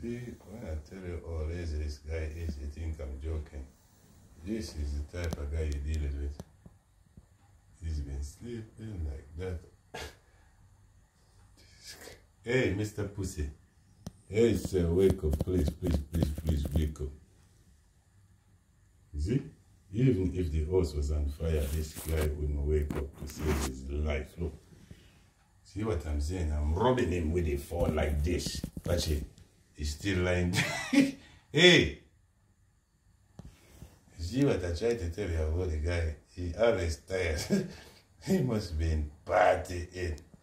See, when I tell you, oh, this guy is, you think I'm joking. This is the type of guy you're dealing with. He's been sleeping like that. Hey, Mr. Pussy. Hey, sir, wake up. Please, please, please, please, wake up. You see? Even if the horse was on fire, this guy wouldn't wake up to save his life. Look. See what I'm saying? I'm rubbing him with a phone like this. Watch it. He's still lying. Hey! See what I tried to tell you about the guy? He always tired. He must be in partying.